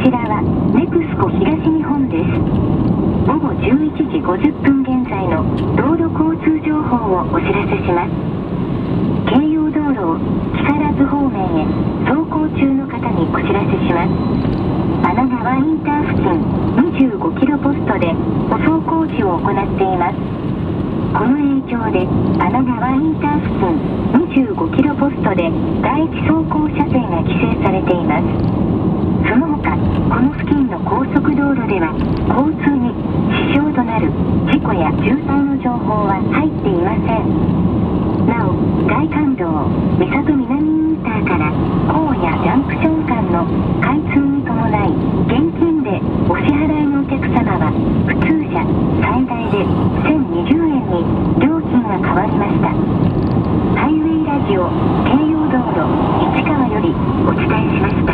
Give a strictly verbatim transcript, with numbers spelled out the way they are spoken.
ちらはネクスコ東日本です。午後じゅういちじごじゅっぷん現在の道路交通情報をお知らせします。京葉道路を木更津方面へ走行中の方にお知らせします。穴川インター付近にじゅうごキロポストで舗装工事を行っています。この影響で穴川インター付近にじゅうごキロポストで第一走行車線が規制されています。その他、この付近の高速道路では交通に支障となる事故や渋滞の情報は入っていません。なお、外環道三郷南インターから高野ジャンクション間の開通に伴い現金でお支払いのお客様は普通車最大でせんにじゅうえんに料金が変わりました。ハイウェイラジオ京葉道路市川よりお伝えしました。